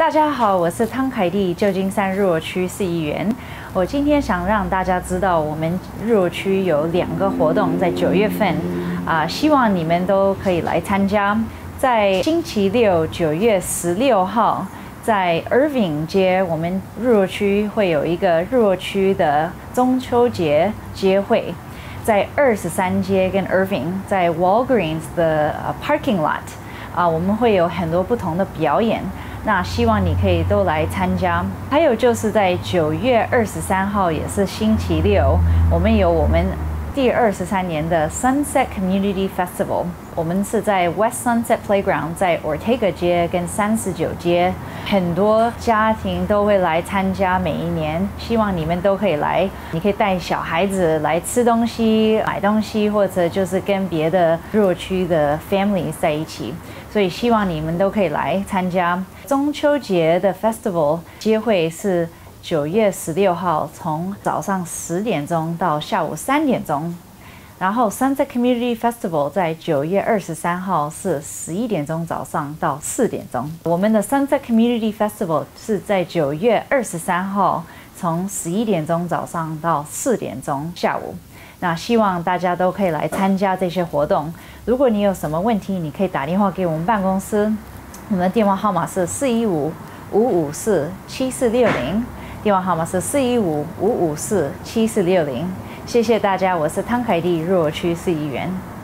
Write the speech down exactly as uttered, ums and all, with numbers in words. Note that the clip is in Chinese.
大家好，我是汤凯蒂，旧金山日落区市议员。我今天想让大家知道，我们日落区有两个活动在九月份，啊、呃，希望你们都可以来参加。在星期六九月十六号，在 Irving 街，我们日落区会有一个日落区的中秋节节会。在二十三街跟 Irving， 在 Walgreens 的 parking lot， 啊、呃，我们会有很多不同的表演。那希望你可以都来参加。还有就是在九月二十三号，也是星期六，我们有我们第二十三年的 Sunset Community Festival。我们是在 West Sunset Playground， 在 Ortega 街跟三十九街，很多家庭都会来参加。每一年，希望你们都可以来。你可以带小孩子来吃东西、买东西，或者就是跟别的日落区的 families 在一起。所以希望你们都可以来参加。中秋节的 festival 接会是九月十六号，从早上十点钟到下午三点钟。然后 Sunset Community Festival 在九月二十三号是十一点钟早上到四点钟。我们的 Sunset Community Festival 是在九月二十三号，从十一点钟早上到四点钟下午。那希望大家都可以来参加这些活动。如果你有什么问题，你可以打电话给我们办公司，我们的电话号码是四一五五五四七四六零，电话号码是四一五五五四七四六零。谢谢大家，我是汤凯蒂，日落区市议员。